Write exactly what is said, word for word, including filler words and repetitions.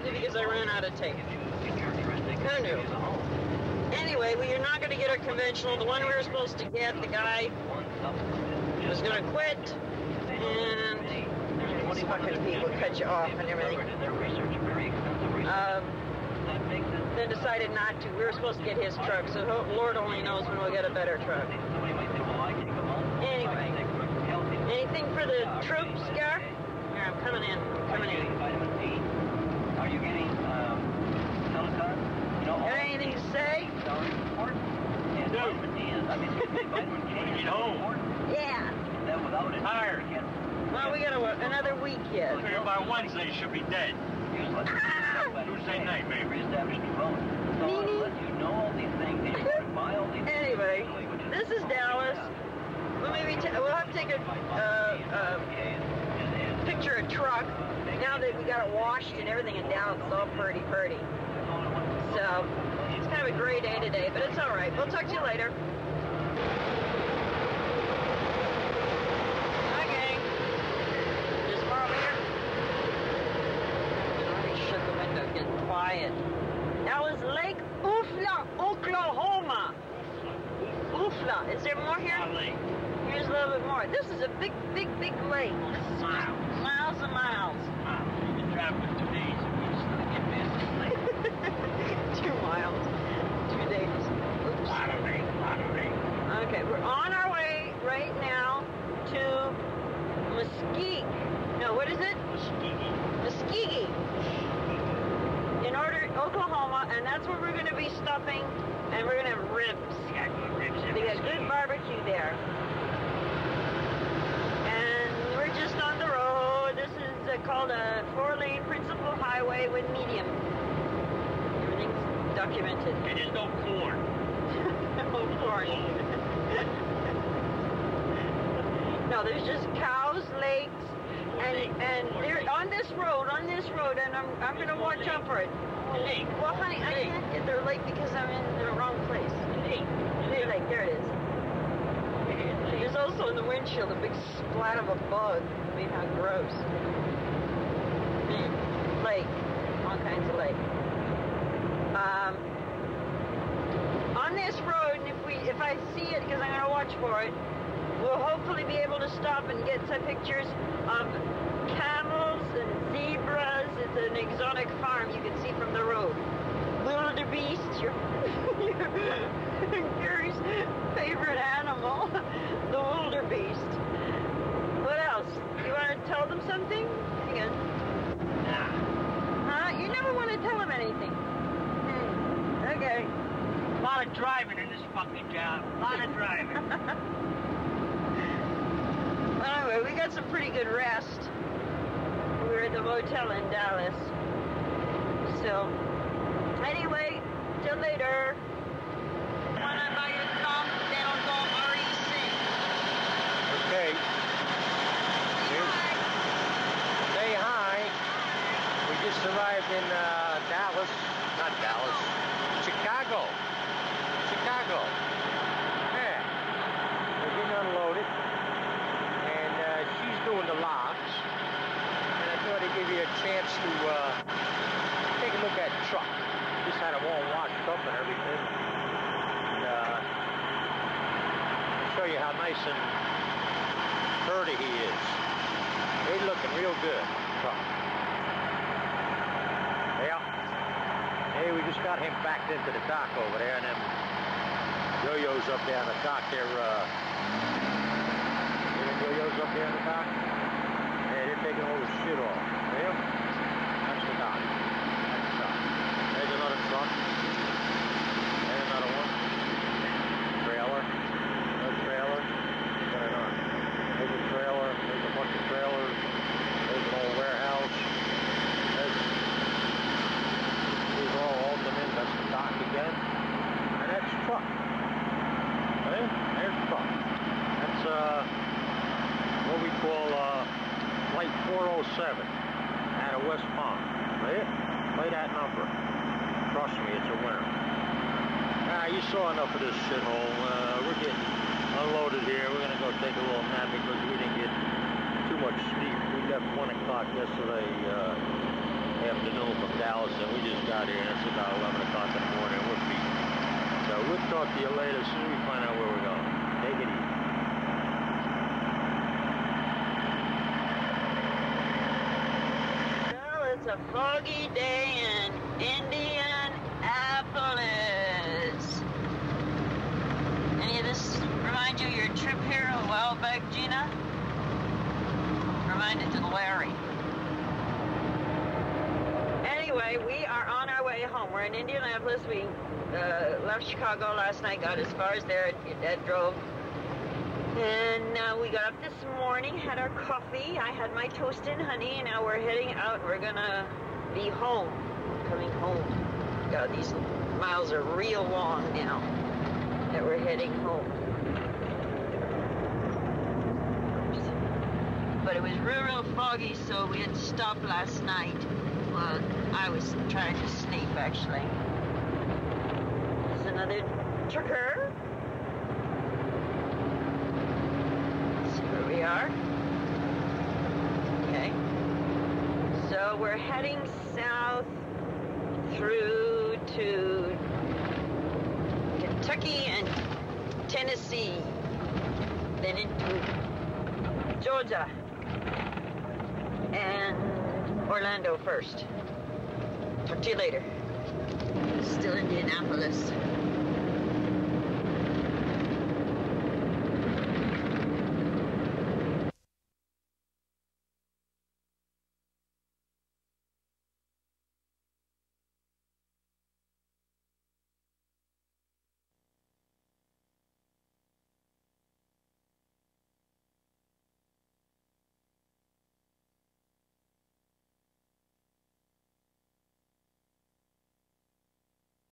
simply because I ran out of tape. Who knew? Anyway, we are not going to get our conventional. The one we were supposed to get, the guy was going to quit, and these fucking people cut you off and everything. Um, then decided not to. We were supposed to get his truck, so Lord only knows when we'll get a better truck. Anyway, anything for the troops, Gar? Here, I'm coming in. I'm coming in. Are you getting um, telecom? You know, got anything to say? No. Get home. Yeah. That without it. Tired. Well, we got a, another week yet. Figure by Wednesday should be dead. Tuesday night, maybe. Reestablish the phone. So I'll let you know all these things. Buy all these things. Anyway, this is Dallas. We'll maybe t we'll have to take a uh, uh, picture of truck. Now that we got it washed and everything in Dallas, it's all pretty, pretty. So it's kind of a gray day today, but it's all right. We'll talk to you later. Okay. Just borrow here. Let me shut the window. Get quiet. That was Lake Oofla, Oklahoma. Oofla. Is there more here? Here's a little bit more. This is a big, big, big lake. Miles. Miles and miles. Miles. You've been traveling two days. Two miles. Two days. Oops. Lot of rain. Lot of rain. Okay, we're on our way right now to Mesquite. No, what is it? Muskegee. Muskegee. In order, Oklahoma, and that's where we're going to be stopping, and we're going to have ribs. They got good ribs in They got Muskegee. good barbecue there. And we're just on the road. This is uh, called a four-lane principal highway with medium. Everything's documented. And there's no corn. No corn. No, there's just cows, lakes, and and they're on this road, on this road, and I'm I'm gonna watch out for it. Lake. Well, honey, I can't get their lake because I'm in the wrong place. Lake. Hey, lake, there it is. There's also in the windshield a big splat of a bug. I mean, how gross. Lake, all kinds of lake. Um, on this road, and if we, if I see it, because I'm going to watch for it, we'll hopefully be able to stop and get some pictures of camels and zebras. It's an exotic farm you can see from the road. Wildebeest, your, your Gary's favorite animal, the wildebeest. What else? You want to tell them something? Hang on. Nah. Huh? You never want to tell them anything. Hmm. Okay. A lot of driving in this fucking job. A lot of driving. Anyway, we got some pretty good rest. We were at the motel in Dallas. So, anyway, till later. Wanna buy your thumb? They don't go R E C. Okay. Say hi. We just arrived in uh, Dallas. Not Dallas. Chicago. Chicago. Yeah. We're getting unloaded. And uh, she's doing the locks. And I thought I'd give you a chance to uh, take a look at the truck. Just had them all washed up and everything. And uh, show you how nice and sturdy he is. He's looking real good. Truck. Yeah. Hey, we just got him backed into the dock over there, and them yo-yos up there on the dock. They're uh, yo-yos up there on the dock. Hey, they're taking all the shit off. See 'em? That's the dock. That's the dock. There's another truck. There's another one. Trailer. Another trailer. Got it on. There's a trailer. There's a bunch of trailers. There's an old warehouse. There's, these are all ultimate. That's the dock again. And that's truck. See? There's truck. That's uh, what we call uh, Flight four oh seven out of West Palm. See it? Play that number. Trust me, it's a winner. Ah, you saw enough of this shithole. Uh, we're getting unloaded here. We're gonna go take a little nap because we didn't get too much sleep. We left one o'clock yesterday uh, afternoon from Dallas, and we just got here, and it's about eleven o'clock in the morning. We're beat. So we'll talk to you later as soon as we find out where we're going. Take it easy. Well, it's a foggy day in Indianapolis. Any of this remind you of your trip here a while back, Gina? Reminded to Larry. Anyway, we are on our way home. We're in Indianapolis. We uh, left Chicago last night, got as far as there. Your dad drove. And uh, we got up this morning, had our coffee. I had my toast and honey, and now we're heading out. We're gonna be home, coming home. God, these miles are real long now that we're heading home. But it was real, real foggy, so we had to stop last night. Well, I was trying to sleep, actually. There's another trucker. See where we are. Okay. So we're heading south through to Kentucky and Tennessee. Then into Georgia. And Orlando first. Talk to you later. Still Indianapolis.